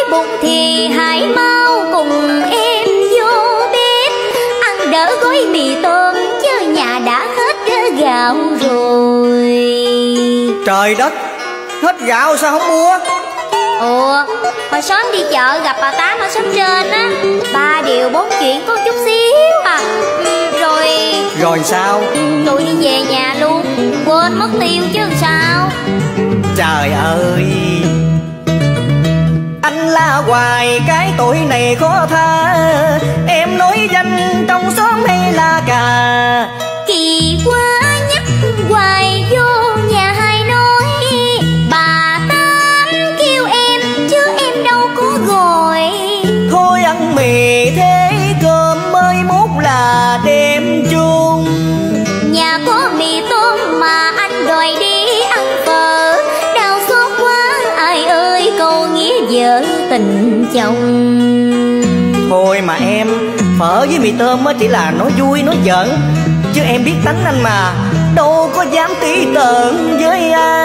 bụng thì hãy mau cùng em vô bếp ăn đỡ gói mì tôm, chứ nhà đã hết gạo rồi. Trời đất, hết gạo sao không mua? Ủa, hồi sớm đi chợ gặp bà Tám ở xóm trên á, 3 điều 4 chuyện có chút xíu à. Rồi sao? Tôi đi về nhà luôn, quên mất tiêu chứ sao. Trời ơi, anh la hoài cái tuổi này khó tha. Em nói danh trong xóm hay là cà? Kỳ quá nhắc hoài vô nhà hay nói bà Tám kêu em, chứ em đâu có gọi. Thôi ăn mì thế cơm mới mốt là đêm chung. Nhà có mì tôm mà anh đòi đi ăn phở, đau xót quá ai ơi câu nghĩa vợ tình chồng. Thôi mà em, phở với mì tôm mới chỉ là nói vui nói giỡn, chứ em biết tánh anh mà, đâu có dám tí tợn với ai.